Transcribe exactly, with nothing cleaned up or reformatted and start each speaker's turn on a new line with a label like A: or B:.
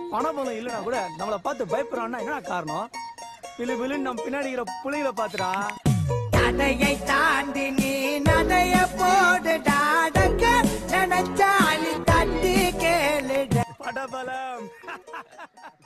A: பணபலம் இல்லைன்னா கூட நம்மளை பார்த்து பயப்படுறான்னா என்ன காரணம்? பிளு பிளுன்னு நம்ம பின்னாடி இருக்கிற புலிகளை பாத்துடா.
B: தடையை தாண்டி நீ நடைய போடுடாடங்க நினைச்சாலி தட்டி கேளுட
A: படபலம்